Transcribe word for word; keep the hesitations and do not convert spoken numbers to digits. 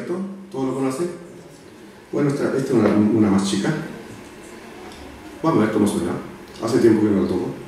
¿cierto? ¿Todos lo conocen? Bueno, esta, esta es una, una más chica. Vamos a ver cómo suena. Hace tiempo que no lo toco.